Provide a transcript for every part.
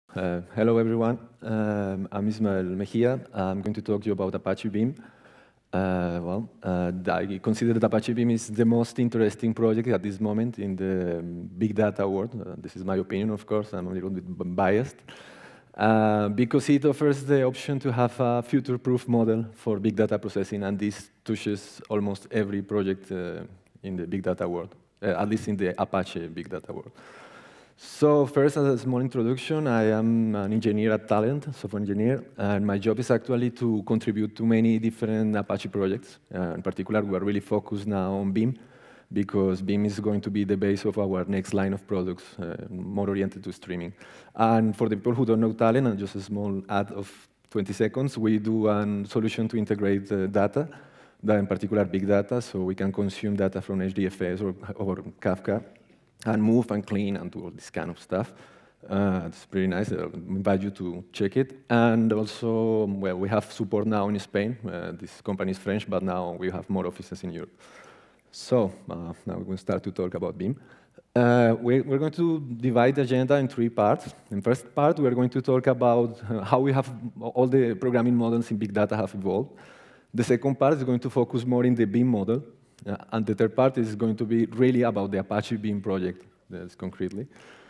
Hello, everyone. I'm Ismaël Mejía. I'm going to talk to you about Apache Beam. I consider that Apache Beam is the most interesting project at this moment in the big data world. This is my opinion, of course. I'm a little bit biased. Because it offers the option to have a future-proof model for big data processing, and this touches almost every project in the big data world, at least in the Apache big data world. So first, as a small introduction, I am an engineer at Talent, software engineer, and my job is actually to contribute to many different Apache projects. In particular, we are really focused now on Beam, because Beam is going to be the base of our next line of products, more oriented to streaming. And for the people who don't know Talent, and just a small ad of 20 seconds, we do a solution to integrate data, in particular big data, so we can consume data from HDFS or Kafka, and move and clean and do all this kind of stuff. It's pretty nice. I invite you to check it. And also, well, we have support now in Spain. This company is French, but now we have more offices in Europe. So now we're going to start to talk about Beam. We're going to divide the agenda in 3 parts. In the first part, we're going to talk about how we have all the programming models in big data have evolved. The second part is going to focus more in the Beam model. And the third part is going to be really about the Apache Beam project, that's concretely.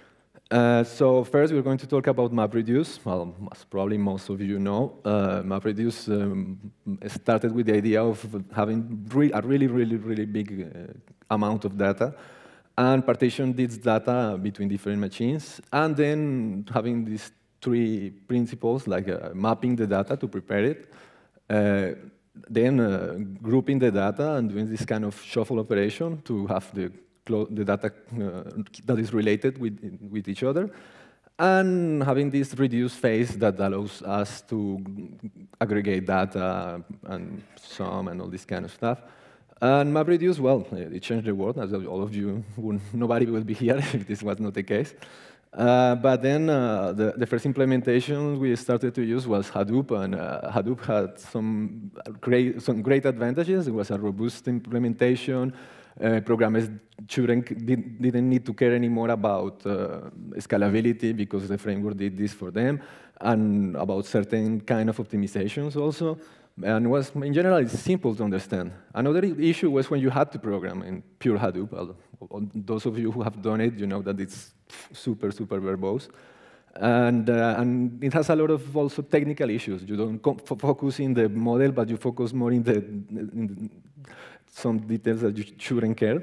So first, we're going to talk about MapReduce. Well, as probably most of you know, MapReduce started with the idea of having a really big amount of data and partition this data between different machines, and then having these 3 principles, like mapping the data to prepare it, then grouping the data and doing this kind of shuffle operation to have the data that is related with each other, and having this reduce phase that allows us to aggregate data and sum and all this kind of stuff. And MapReduce, well, it changed the world, as all of you, nobody will be here if this was not the case. But then the first implementation we started to use was Hadoop, and Hadoop had some great advantages. It was a robust implementation. Programmers didn't need to care anymore about scalability because the framework did this for them, and about certain kind of optimizations also. And in general, it's simple to understand. Another issue was when you had to program in pure Hadoop. Those of you who have done it, you know that it's super verbose. And it has a lot of also technical issues. You don't focus in the model, but you focus more in some details that you shouldn't care.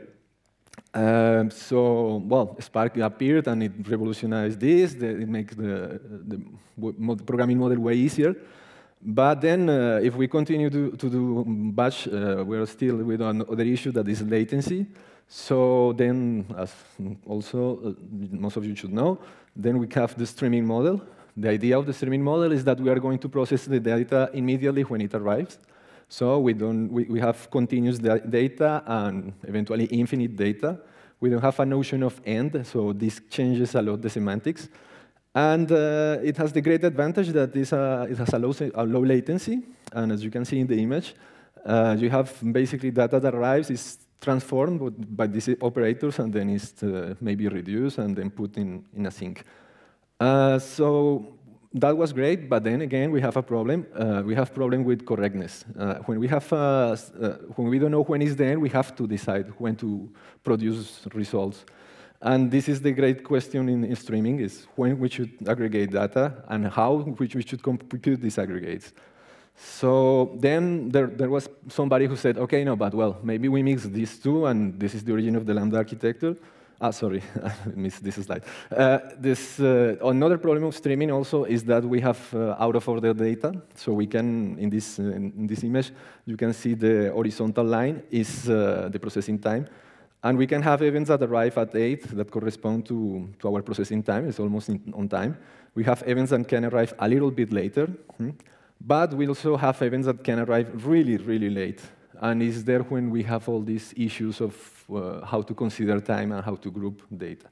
So, well, Spark appeared, and it revolutionized this. It makes the programming model way easier. But then, if we continue to do batch, we're still with another issue that is latency. So then, as also most of you should know, then we have the streaming model. The idea of the streaming model is that we are going to process the data immediately when it arrives. So we have continuous data and eventually infinite data. We don't have a notion of end, so this changes a lot the semantics. And it has the great advantage that it has a low latency. And as you can see in the image, you have basically data that arrives, is transformed by these operators, and then is maybe reduced and then put in a sink. So that was great, but then again, we have a problem. We have problem with correctness. When we don't know when is the end, we have to decide when to produce results. And this is the great question in streaming, is when we should aggregate data and how we should compute these aggregates. So then there was somebody who said, okay, no, but well, maybe we mix these two, and this is the origin of the Lambda architecture. Sorry, I missed this slide. Another problem of streaming also is that we have out-of-order data. So we can, in this image, you can see the horizontal line is the processing time. And we can have events that arrive at 8 that correspond to our processing time. It's almost on time. We have events that can arrive a little bit later. But we also have events that can arrive really late. And it's there when we have all these issues of how to consider time and how to group data.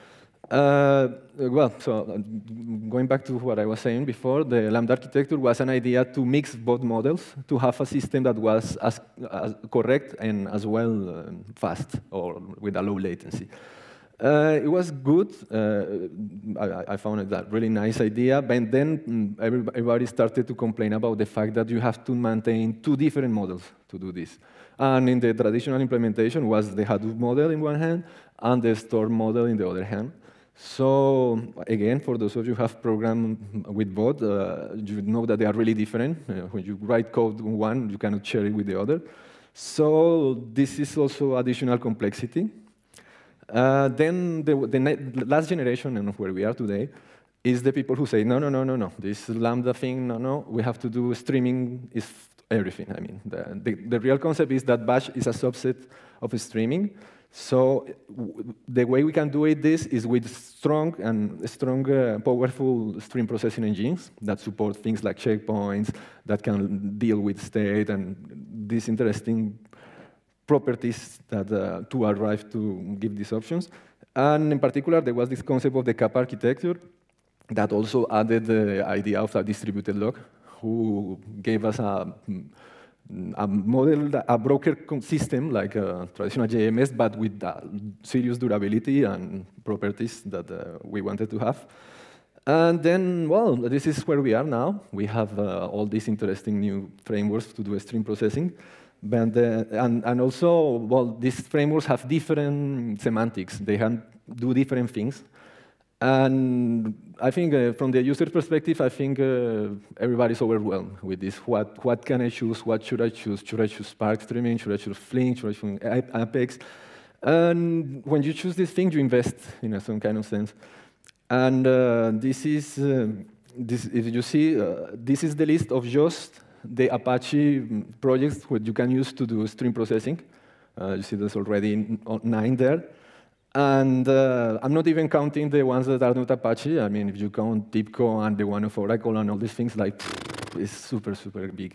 Well, so going back to what I was saying before, the Lambda architecture was an idea to mix both models to have a system that was as correct and as well fast, or with a low latency. It was good. I found it a really nice idea, but then everybody started to complain about the fact that you have to maintain two different models to do this. And in the traditional implementation was the Hadoop model in one hand and the store model in the other hand. So again, for those of you who have programmed with both, you know that they are really different. When you write code on one, you cannot share it with the other. So this is also additional complexity. Then the last generation, and where we are today, is the people who say, no, no, no, no, no, this Lambda thing, no, no, we have to do streaming is everything. I mean, the real concept is that Bash is a subset of streaming. So the way we can do this is with strong, powerful stream processing engines that support things like checkpoints, that can deal with state and these interesting properties that to arrive to give these options. And in particular, there was this concept of the CAP architecture that also added the idea of a distributed log, who gave us a model, a broker system like a traditional JMS, but with serious durability and properties that we wanted to have. And then, well, this is where we are now. We have all these interesting new frameworks to do stream processing. But, and also, well, these frameworks have different semantics. They do different things. And I think from the user perspective, I think everybody's overwhelmed with this. What can I choose? What should I choose? Should I choose Spark streaming? Should I choose Flink? Should I choose Apex? And when you choose this thing, you invest in some kind of sense. And this is, if you see, this is the list of just the Apache projects what you can use to do stream processing. You see there's already 9 there. And I'm not even counting the ones that are not Apache. I mean, if you count TIBCO and the one of Oracle and all these things, like, it's super, super big.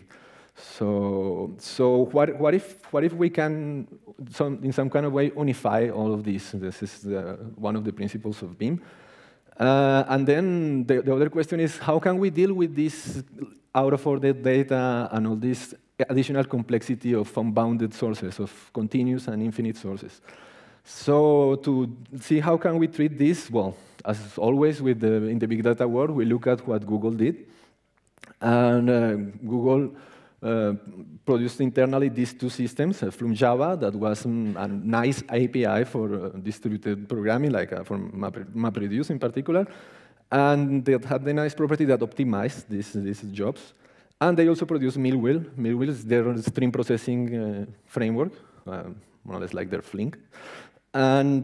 So what if we can, in some kind of way, unify all of these? This is one of the principles of Beam. And then the other question is, how can we deal with this out-of-order data and all this additional complexity of unbounded sources, of continuous and infinite sources? So to see how can we treat this, well, as always in the big data world, we look at what Google did. And Google produced internally these two systems, from Java, that was a nice API for distributed programming, like for MapReduce in particular. And they had the nice property that optimized these jobs. And they also produced Millwheel. Millwheel is their stream processing framework, more or less like their Flink. And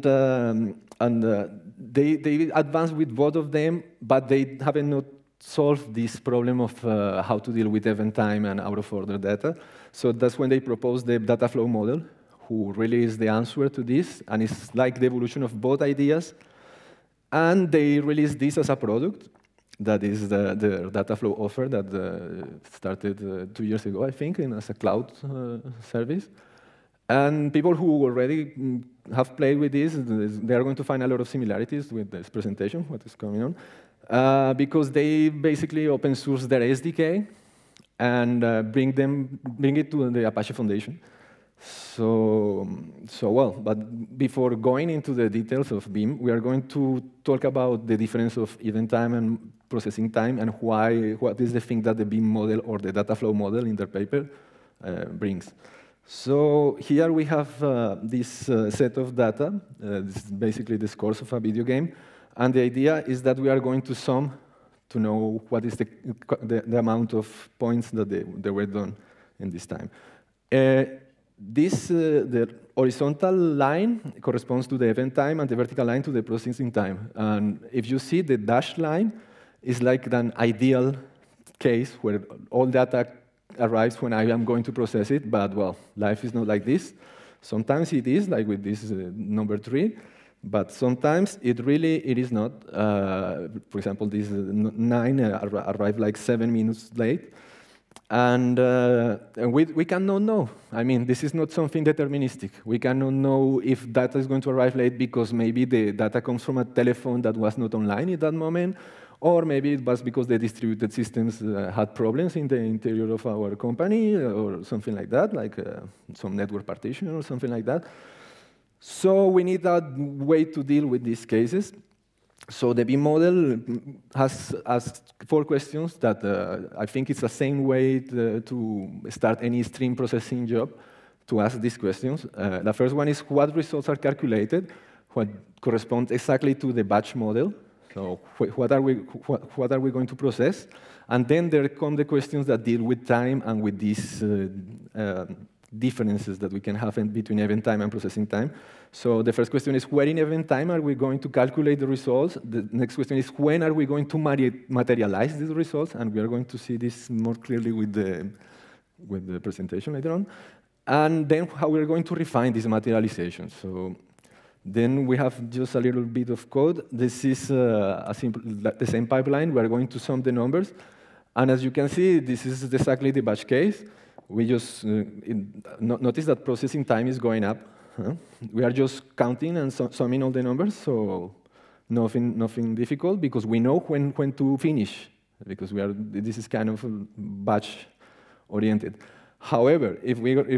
they advanced with both of them, but they haven't not solved this problem of how to deal with event time and out-of-order data. So that's when they proposed the data flow model, who really is the answer to this, and it's like the evolution of both ideas. And they released this as a product. That is the data flow offer that started 2 years ago, I think, as a cloud service. And people who already have played with this, they are going to find a lot of similarities with this presentation, what is coming on, because they basically open source their SDK and bring it to the Apache Foundation. So well, but before going into the details of Beam, we are going to talk about the difference of event time and processing time and what is the thing that the Beam model or the data flow model in their paper brings. So here we have this set of data. This is basically the scores of a video game. And the idea is that we are going to sum to know what is the amount of points that they were done in this time. The horizontal line corresponds to the event time and the vertical line to the processing time. And if you see the dashed line is like an ideal case where all data arrives when I am going to process it, but well, life is not like this. Sometimes it is, like with this number 3, but sometimes it is not. For example, this 9 arrived like 7 minutes late. And we cannot know. I mean, this is not something deterministic. We cannot know if data is going to arrive late because maybe the data comes from a telephone that was not online at that moment, or maybe it was because the distributed systems had problems in the interior of our company or something like that, like some network partition or something like that. So we need a way to deal with these cases. So the BIM model has asked 4 questions that I think it's the same way to start any stream processing job, to ask these questions. The first one is what results are calculated, what corresponds exactly to the batch model. So what are we going to process? And then there come the questions that deal with time and with these differences that we can have between event time and processing time. So the first question is, where in event time are we going to calculate the results? The next question is, when are we going to materialize these results? And we are going to see this more clearly with the presentation later on. And then how we're going to refine this materialization. So then we have just a little bit of code. This is the same pipeline. We're going to sum the numbers. And as you can see, this is exactly the batch case. We just notice that processing time is going up. We are just counting and summing all the numbers, so nothing difficult, because we know when to finish, because this is kind of batch oriented. However, if we are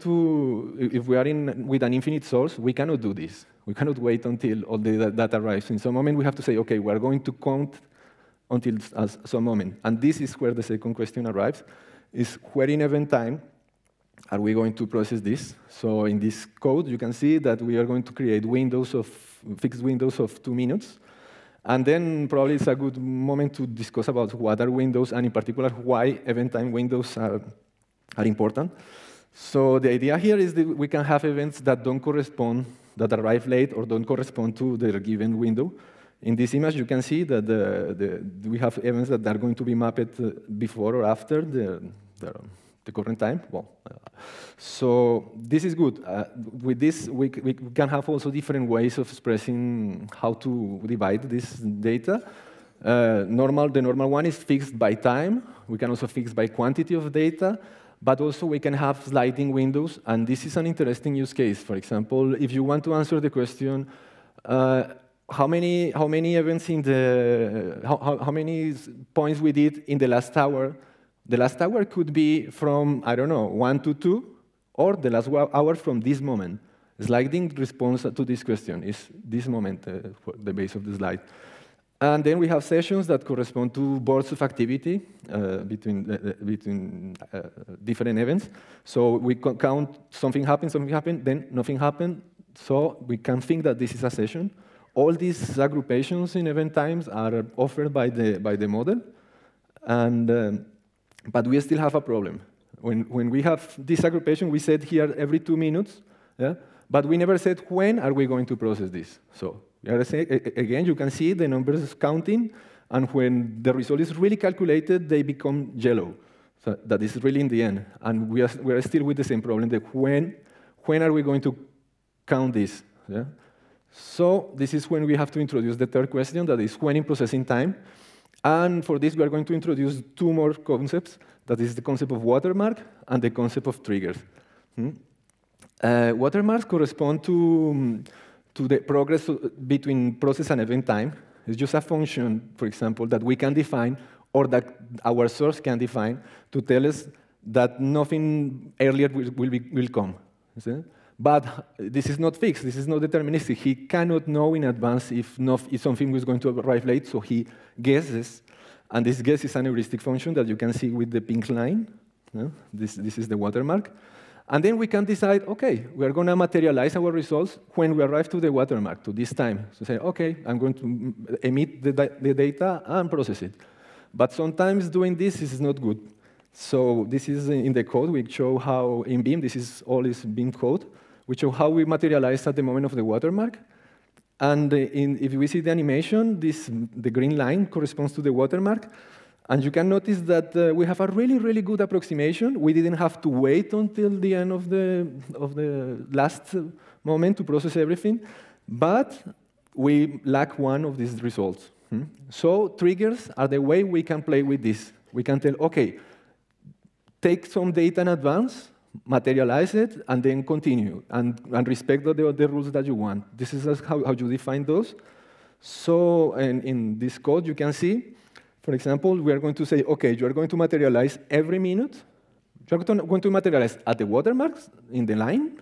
with an infinite source, we cannot do this. We cannot wait until all the data arrives. In some moment, we have to say, okay, we are going to count until some moment. And this is where the second question arrives, is where in event time are we going to process this? So in this code, you can see that we are going to create fixed windows of 2 minutes. And then probably it's a good moment to discuss about what are windows, and in particular, why event time windows are important. So the idea here is that we can have events that don't correspond, that arrive late or don't correspond to their given window. In this image, you can see that we have events that are going to be mapped before or after the current time. Well, so this is good. With this, we can have also different ways of expressing how to divide this data. The normal one is fixed by time. We can also fix by quantity of data, but also we can have sliding windows, and this is an interesting use case. For example, if you want to answer the question, how many events in how many points we did in the last hour? The last hour could be from, I don't know, 1 to 2, or the last hour from this moment. Sliding response to this question is this moment, the base of the slide. And then we have sessions that correspond to bursts of activity between different events. So we count something happened, then nothing happened. So we can think that this is a session. All these agroupations in event times are offered by the model, but we still have a problem. When we have this aggregation, we said here every 2 minutes, yeah? But we never said when are we going to process this. So again, you can see the numbers counting, and when the result is really calculated, they become yellow. So that is really in the end. And we are still with the same problem, that when are we going to count this? Yeah? So this is when we have to introduce the third question, that is when in processing time. And for this, we are going to introduce 2 more concepts. That is the concept of watermark and the concept of triggers. Watermarks correspond to the progress between process and event time. It's just a function, for example, that we can define, or that our source can define, to tell us that nothing earlier will come. But this is not fixed. This is not deterministic. He cannot know in advance if something is going to arrive late, so he guesses. And this guess is an heuristic function that you can see with the pink line. This is the watermark. And then we can decide, OK, we are going to materialize our results when we arrive to the watermark, to this time. So say, OK, I'm going to emit the data and process it. But sometimes doing this is not good. So this is in the code. We show how in BIM, this is all is BIM code. We show how we materialize at the moment of the watermark. And if we see the animation, the green line corresponds to the watermark. And you can notice that we have a really, really good approximation. We didn't have to wait until the end of the last moment to process everything. But we lack one of these results. So triggers are the way we can play with this. We can tell, OK, take some data in advance, materialize it, and then continue, and respect the rules that you want. This is how you define those. So in this code, you can see, for example, we are going to say, OK, you are going to materialize every minute. You are going to materialize at the watermarks in the line.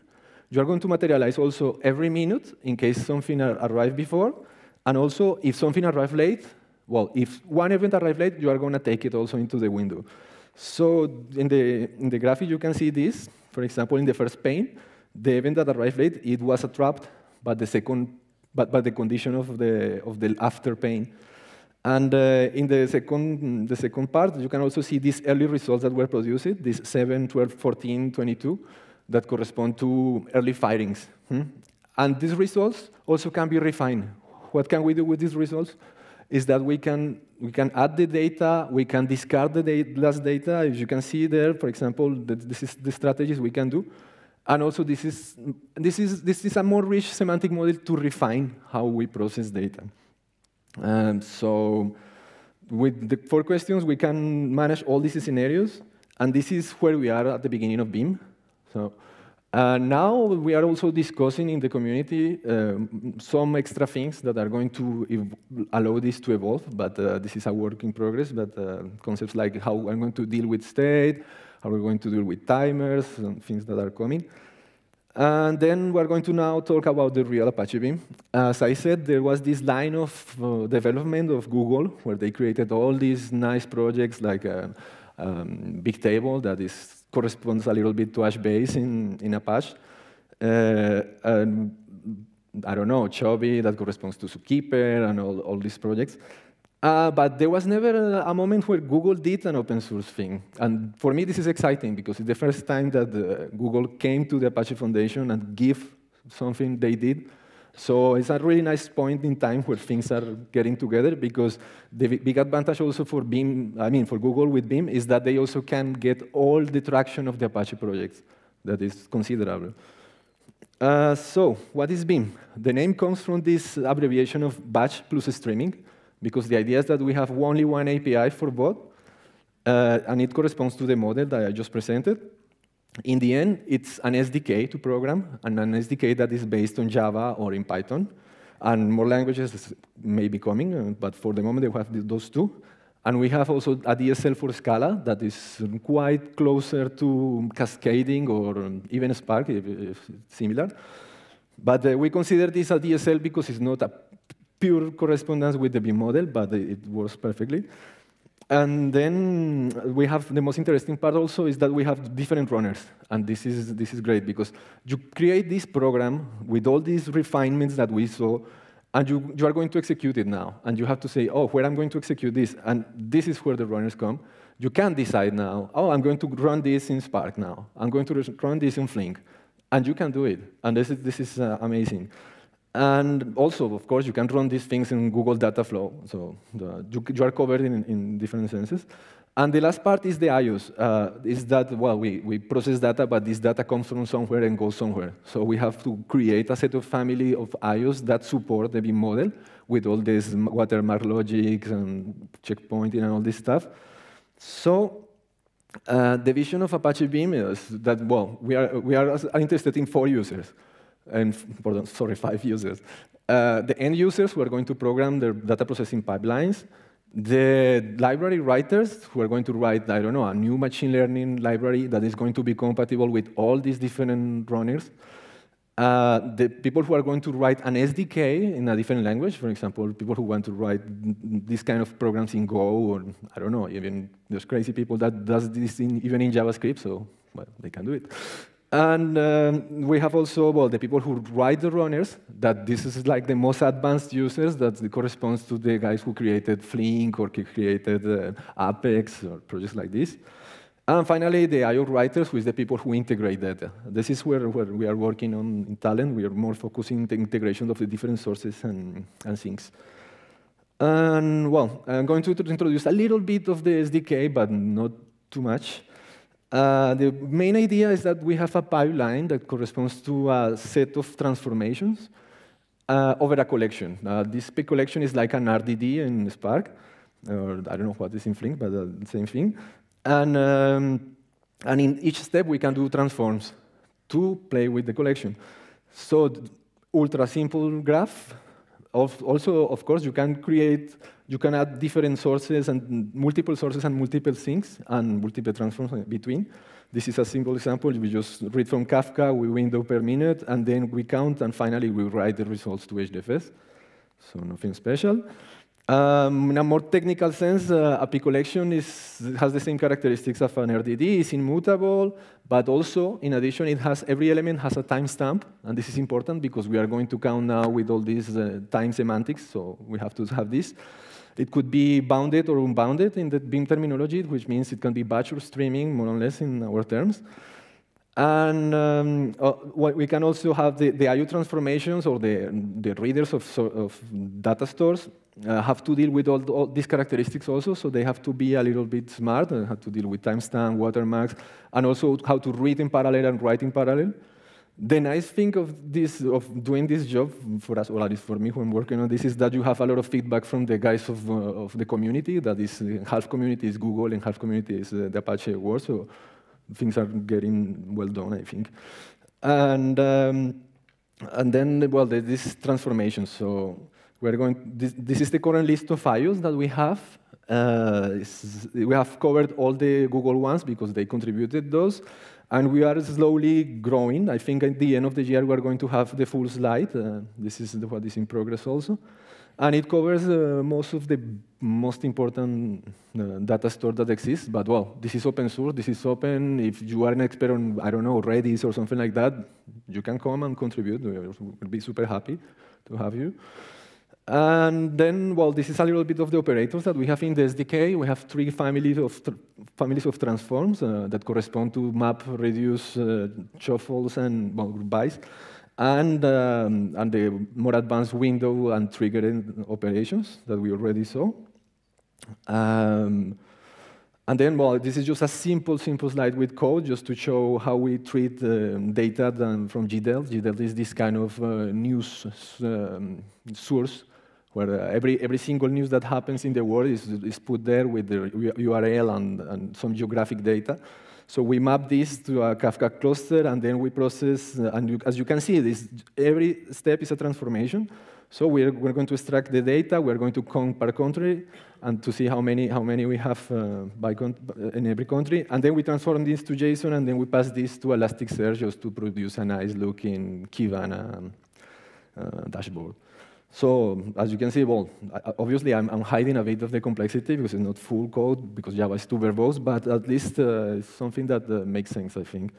you are going to materialize also every minute in case something arrived before, and also if something arrived late, well, if one event arrived late, you are going to take it also into the window. So in the graphic, you can see this. For example, in the first pane, the event that arrived late, it was trapped by the condition of the after pane. And in the second part, you can also see these early results that were produced, these 7, 12, 14, 22, that correspond to early firings. And these results also can be refined. What can we do with these results? Is that we can add the data, we can discard the last data. As you can see there, for example, this is the strategies we can do. And also this is a more rich semantic model to refine how we process data. So with the 4 questions, we can manage all these scenarios. And this is where we are at the beginning of BIM. So now we are also discussing in the community some extra things that are going to allow this to evolve, but this is a work in progress. But concepts like how we're going to deal with state, how we're going to deal with timers, and things that are coming. And then we're going to now talk about the real Apache Beam. As I said, there was this line of development of Google where they created all these nice projects like Big Table that corresponds a little bit to HBase in Apache. And I don't know, Chubby that corresponds to Zookeeper and all these projects. But there was never a moment where Google did an open source thing. And for me, this is exciting because it's the first time that Google came to the Apache Foundation and give something they did. So it's a really nice point in time where things are getting together, because the big advantage also for BIM, for Google with BIM, is that they also can get all the traction of the Apache projects. That is considerable. So what is BIM? The name comes from this abbreviation of batch plus streaming, because the idea is that we have only one API for both, and it corresponds to the model that I just presented. In the end, it's an SDK to program, and an SDK that is based on Java or in Python. And more languages may be coming, but for the moment, they have those 2. And we have also a DSL for Scala that is quite closer to cascading or even Spark, if it's similar. But we consider this a DSL because it's not a pure correspondence with the BIM model, but it works perfectly. And then we have the most interesting part also is that we have different runners. And this is great because you create this program with all these refinements that we saw, and you are going to execute it now. And you have to say, oh, where I'm going to execute this. And this is where the runners come. You can decide now, oh, I'm going to run this in Spark now. I'm going to run this in Flink. And you can do it. And this is amazing. And also, of course, you can run these things in Google Data Flow. So you are covered in different senses. And the last part is the IOs. Is that, well, we process data, but this data comes from somewhere and goes somewhere. So we have to create a set of family of IOs that support the BIM model with all this watermark logic and checkpointing and all this stuff. So the vision of Apache BIM is that, well, we are interested in 4 users. And, sorry, 5 users. The end users who are going to program their data processing pipelines, the library writers who are going to write, I don't know, a new machine learning library that is going to be compatible with all these different runners, the people who are going to write an SDK in a different language, for example, people who want to write these kind of programs in Go, or I don't know, even there's crazy people that does this even in JavaScript, so well, they can do it. And we have also, well, the people who write the runners, that this is like the most advanced users, that corresponds to the guys who created Flink or created Apex or projects like this. And finally, the IO writers, who is the people who integrate data. This is where we are working on in Talent. We are more focusing on the integration of the different sources and things. And, well, I'm going to introduce a little bit of the SDK, but not too much. The main idea is that we have a pipeline that corresponds to a set of transformations over a collection. This big collection is like an RDD in Spark, or I don't know what is in Flink, but the same thing. And in each step, we can do transforms to play with the collection. So ultra simple graph, Also, of course, you can add different sources and multiple things and multiple transforms between. This is a simple example. We just read from Kafka, we window per minute, and then we count, and finally we write the results to HDFS. So nothing special. In a more technical sense, a P collection has the same characteristics of an RDD. It's immutable, but also, in addition, every element has a timestamp, and this is important because we are going to count now with all these time semantics, so we have to have this. It could be bounded or unbounded in the Beam terminology, which means it can be batch or streaming, more or less in our terms. And we can also have the IO transformations or the readers of data stores have to deal with all these characteristics also, so they have to be a little bit smart and have to deal with timestamp, watermarks, and also how to read in parallel and write in parallel. The nice thing of doing this job, for us, or at least for me who I'm working on this, is that you have a lot of feedback from the guys of the community. That is, half community is Google and half community is the Apache world, so things are getting well done, I think. And then, well, this transformation. So we're going. This is the current list of IOs that we have. We have covered all the Google ones because they contributed those, and we are slowly growing. I think at the end of the year we are going to have the full slide. This is what is in progress also. And it covers most of the most important data store that exists. But, well, this is open source. This is open. If you are an expert on, I don't know, Redis or something like that, you can come and contribute. We'll be super happy to have you. And then, well, this is a little bit of the operators that we have in the SDK. We have 3 families of transforms that correspond to map, reduce, shuffles, and well, bytes. And the more advanced window and triggering operations that we already saw. And then, well, this is just a simple slide with code just to show how we treat data from GDEL. GDEL is this kind of news source where every single news that happens in the world is put there with the URL and some geographic data. So we map this to a Kafka cluster, and then we process. And as you can see, every step is a transformation. So we're going to extract the data. We're going to count per country and to see how many we have in every country. And then we transform this to JSON, and then we pass this to Elasticsearch just to produce a nice-looking Kibana dashboard. So as you can see, well, obviously I'm hiding a bit of the complexity because it's not full code because Java is too verbose, but at least it's something that makes sense, I think.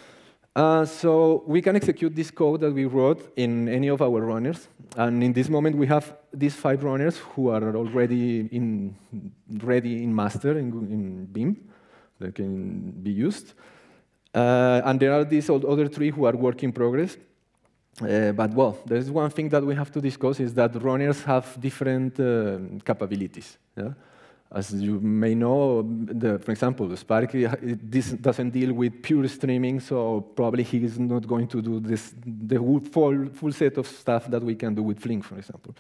So we can execute this code that we wrote in any of our runners. And in this moment, we have these 5 runners who are already ready in master in Beam that can be used. And there are these other 3 who are work in progress. But, well, there's one thing that we have to discuss is that runners have different capabilities. Yeah? As you may know, for example, the Spark, this doesn't deal with pure streaming, so probably he is not going to do the full set of stuff that we can do with Flink, for example.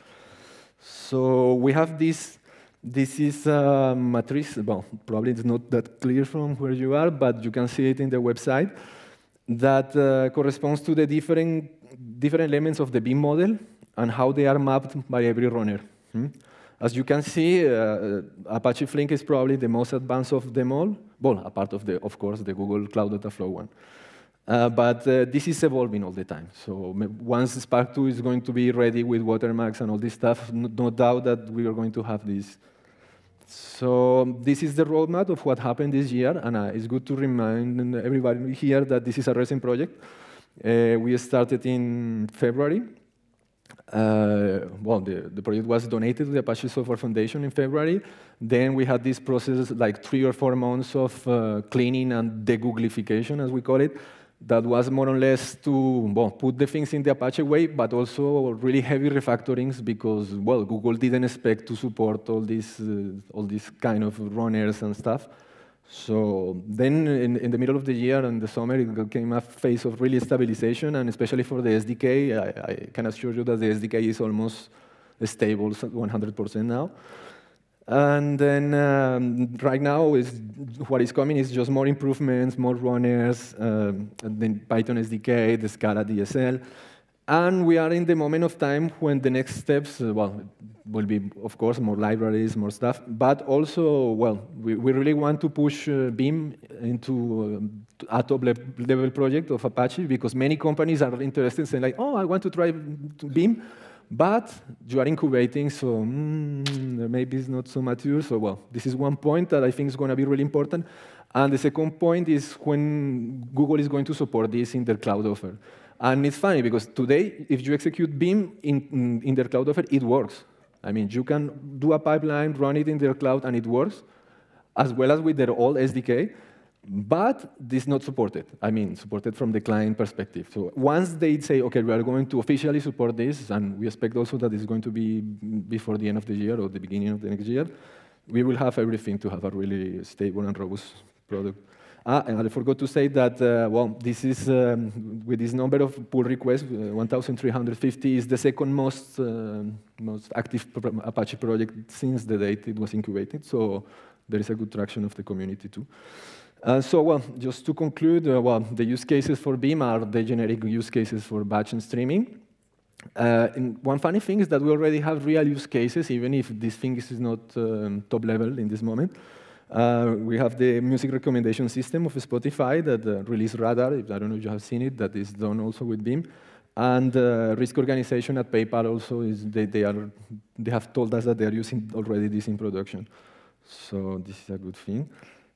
So we have this. This is a matrix. Well, probably it's not that clear from where you are, but you can see it in the website. That corresponds to the different elements of the Beam model and how they are mapped by every runner. As you can see, Apache Flink is probably the most advanced of them all. Well, apart of course, the Google Cloud Dataflow one. But this is evolving all the time. So once Spark 2 is going to be ready with watermarks and all this stuff, no doubt that we are going to have this. So this is the roadmap of what happened this year, and it's good to remind everybody here that this is a recent project. We started in February. Well, the project was donated to the Apache Software Foundation in February. Then we had this process, like 3 or 4 months of cleaning and de-Googlification, as we call it. That was more or less to, well, put the things in the Apache way, but also really heavy refactorings because, well, Google didn't expect to support all these kind of runners and stuff. So then in the middle of the year, in the summer, it came a phase of really stabilization, and especially for the SDK, I can assure you that the SDK is almost stable 100% now. And then right now, what is coming is just more improvements, more runners, then Python SDK, the Scala DSL. And we are in the moment of time when the next steps, well, will be, of course, more libraries, more stuff, but also, well, we really want to push Beam into a top-level project of Apache, because many companies are interested in saying, like, oh, I want to try Beam, but you are incubating, so maybe it's not so mature. So, well, this is one point that I think is going to be really important. And the second point is when Google is going to support this in their cloud offer. And it's funny, because today, if you execute Beam in their cloud offer, it works. I mean, you can do a pipeline, run it in their cloud, and it works, as well as with their old SDK. But this is not supported. I mean, supported from the client perspective. So once they say, OK, we are going to officially support this, and we expect also that it's going to be before the end of the year or the beginning of the next year, we will have everything to have a really stable and robust product. And I forgot to say that, well, this is, with this number of pull requests, 1,350 is the second most active Apache project since the date it was incubated. So there is a good traction of the community, too. So, well, just to conclude, well, the use cases for Beam are the generic use cases for batch and streaming. And one funny thing is that we already have real use cases, even if this thing is not top level in this moment. We have the music recommendation system of Spotify that released Radar. I don't know if you have seen it. That is done also with Beam. And risk organization at PayPal also is they have told us that they are using already this in production. So this is a good thing.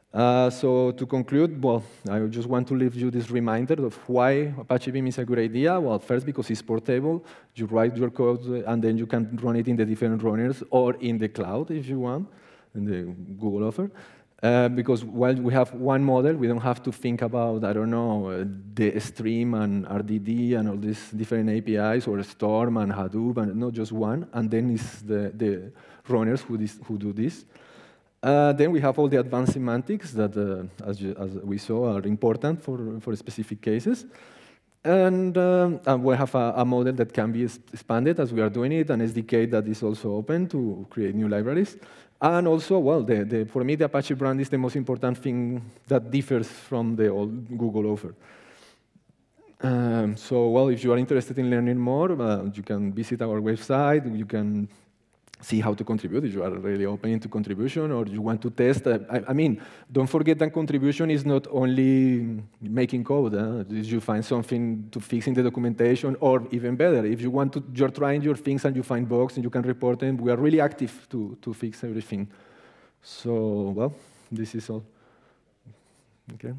So to conclude, well, I just want to leave you this reminder of why Apache Beam is a good idea. Well, first, because it's portable. You write your code, and then you can run it in the different runners or in the cloud if you want, in the Google offer. Because while we have one model, we don't have to think about, I don't know, the Stream and RDD and all these different APIs, or Storm and Hadoop, and not just one. And then it's the runners who do this. Then we have all the advanced semantics that, as we saw, are important for specific cases. And we have a model that can be expanded as we are doing it, an SDK that is also open to create new libraries. And also, well, for me, the Apache brand is the most important thing that differs from the old Google offer. So, well, if you are interested in learning more, you can visit our website. You can see how to contribute if you are really open to contribution, or you want to test. I mean, don't forget that contribution is not only making code. If you find something to fix in the documentation, or even better, if you want to, you're trying your things and you find bugs and you can report them, we are really active to fix everything. So, well, this is all. Okay.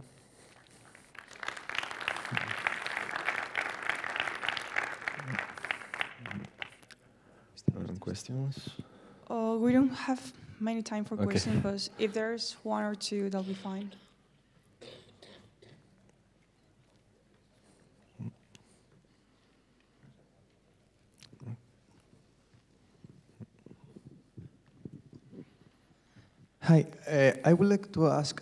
Questions? We don't have many time for questions, but if there's one or two, that'll be fine. Hi, I would like to ask,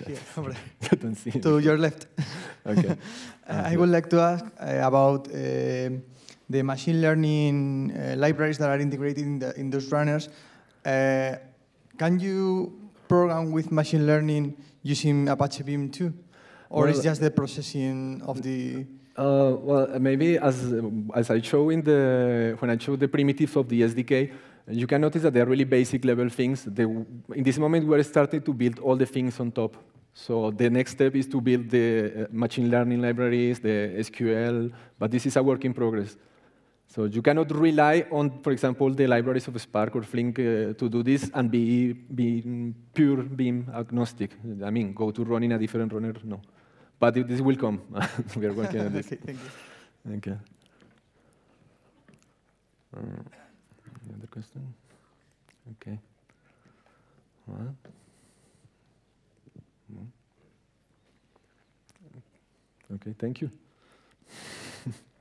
to your left. Okay. I would like to ask about the machine learning libraries that are integrated in those runners. Can you program with machine learning using Apache Beam too? Or is just the processing of the... Well, maybe as I show when I show the primitives of the SDK, you can notice that they are really basic level things. In this moment, we are starting to build all the things on top. So the next step is to build the machine learning libraries, the SQL, but this is a work in progress. So you cannot rely on, for example, the libraries of Spark or Flink to do this and be pure Beam agnostic. I mean, go to running a different runner, no. But this will come. We are working on this. Okay, thank you. Okay. Any other question? Okay. What? Okay, thank you.